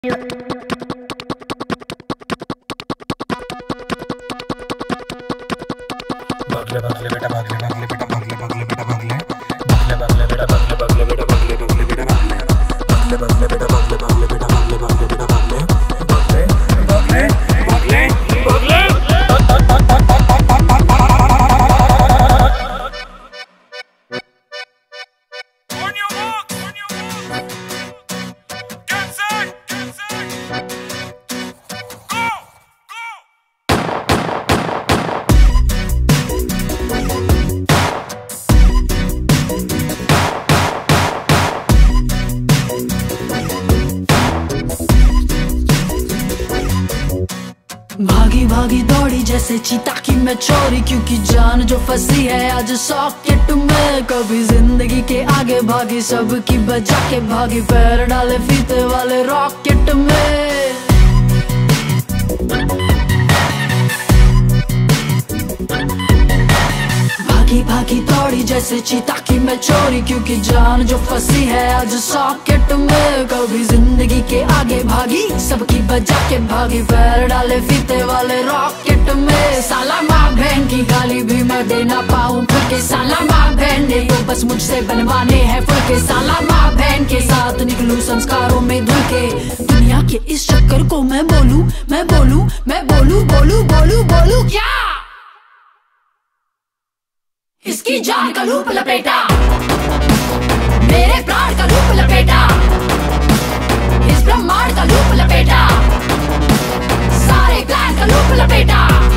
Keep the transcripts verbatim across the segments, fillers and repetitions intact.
भागले भागले बेटा भागले भागले बेटा भागले भागले बेटा भागले भागले भागले बेटा भागले भागले बेटा भागले भागले बेटा भागले भागले भागले बेटा भागले भागले बेटा भागले भागले बेटा भागले भागले भागले भागले भागले भागी भागी दौड़ी जैसे चीता की मैं चोरी, क्योंकि जान जो फंसी है आज सॉकेट में। कभी जिंदगी के आगे भागी सबकी बचा के भागी, पैर डाले फीते वाले रॉकेट में। भागी भागी दौड़ी जैसे चीता की मैं चोरी, क्योंकि जान जो फंसी है आज सॉकेट में। कभी जिंदगी के आगे भागी सबकी बजा के भागी, पैर डाले फीते वाले रॉकेट में। साला माँ बहन की गाली भी मैं दे ना पाऊँ फिर के, साला माँ बहन ने तो बस मुझसे बनवाने हैं फुलके। साला माँ बहन के साथ निकलूं संस्कारों में धुल के, दुनिया के इस चक्कर को मैं बोलूं मैं बोलूं मैं बोलूं बोलूं बोलूं बोलूं क्या? इसकी जान का लूप लपेटा, मेरे प्राण का लूप लपेटा, इस ब्रह्मांड का लूप लपेटा, सारे प्लान का लूप लपेटा।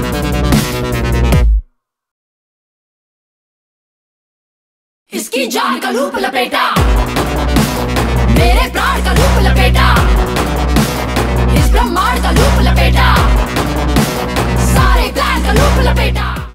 इसकी जान का लूप लपेटा, मेरे प्राण का लूप लपेटा, इस ब्रह्मांड का लूप लपेटा।